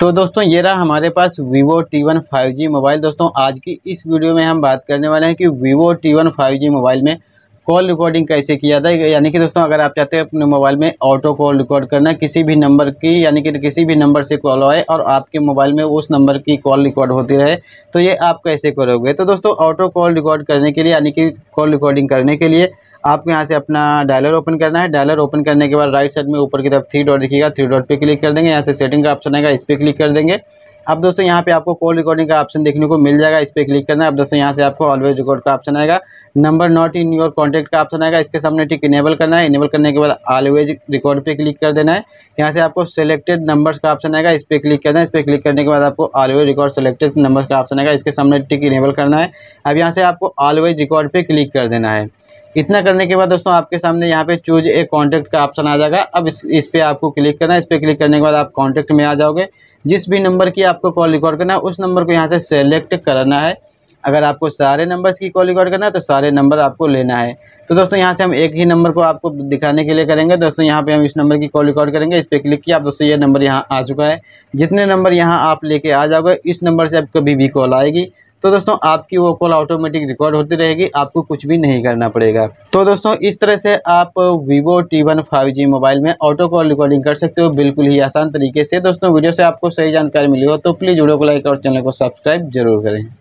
तो दोस्तों ये रहा हमारे पास Vivo T1 5G मोबाइल। दोस्तों आज की इस वीडियो में हम बात करने वाले हैं कि Vivo T1 5G मोबाइल में कॉल रिकॉर्डिंग कैसे किया जाता है। यानी कि दोस्तों अगर आप चाहते हैं अपने मोबाइल में ऑटो कॉल रिकॉर्ड करना, किसी भी नंबर की यानी कि किसी भी नंबर से कॉल आए और आपके मोबाइल में उस नंबर की कॉल रिकॉर्ड होती रहे, तो ये आप कैसे करोगे। तो दोस्तों ऑटो कॉल रिकॉर्ड करने के लिए यानी कि कॉल रिकॉर्डिंग करने के लिए आपको यहाँ से अपना डायलर ओपन करना है। डायलर ओपन करने के बाद राइट साइड में ऊपर की तरफ 3 डॉट दिखेगा, 3 डॉट पे क्लिक कर देंगे। यहाँ से सेटिंग का ऑप्शन आएगा, इस पर क्लिक कर देंगे। अब दोस्तों यहाँ पे आपको कॉल रिकॉर्डिंग का ऑप्शन देखने को मिल जाएगा, इस पर क्लिक करना है। अब दोस्तों यहाँ से आपको ऑलवेज रिकॉर्ड का ऑप्शन आएगा, number not in your contact का ऑप्शन आएगा, इसके सामने टिक इनेबल करना है। इनेबल करने के बाद ऑलवेज रिकॉर्ड पे क्लिक कर देना है। यहाँ से आपको सेलेक्टेड नंबर्स का ऑप्शन आएगा, इस पर क्लिक करना है। इस पर क्लिक करने के बाद आपको ऑलवेज रिकॉर्ड सेलेक्टेड नंबर्स का ऑप्शन आएगा, इसके सामने टिक इनेबल करना है। अब यहाँ से आपको ऑलवेज रिकॉर्ड पे क्लिक कर देना है। इतना करने के बाद दोस्तों आपके सामने यहाँ पे चूज ए कॉन्टैक्ट का ऑप्शन आ जाएगा। अब इस पे आपको क्लिक करना है। इस पे क्लिक करने के बाद आप कॉन्टैक्ट में आ जाओगे। जिस भी नंबर की आपको कॉल रिकॉर्ड करना है उस नंबर को यहाँ से सेलेक्ट करना है। अगर आपको सारे नंबर्स की कॉल रिकॉर्ड करना है तो सारे नंबर आपको लेना है। तो दोस्तों यहाँ से हम एक ही नंबर को आपको दिखाने के लिए करेंगे। दोस्तों यहाँ पे हम इस नंबर की कॉल रिकॉर्ड करेंगे, इस पर क्लिक किया। अब दोस्तों ये नंबर यहाँ आ चुका है। जितने नंबर यहाँ आप लेके आ जाओगे इस नंबर से अब कभी भी कॉल आएगी तो दोस्तों आपकी वो कॉल ऑटोमेटिक रिकॉर्ड होती रहेगी, आपको कुछ भी नहीं करना पड़ेगा। तो दोस्तों इस तरह से आप Vivo T1 5G मोबाइल में ऑटो कॉल रिकॉर्डिंग कर सकते हो, बिल्कुल ही आसान तरीके से। दोस्तों वीडियो से आपको सही जानकारी मिली हो तो प्लीज़ वीडियो को लाइक और चैनल को सब्सक्राइब जरूर करें।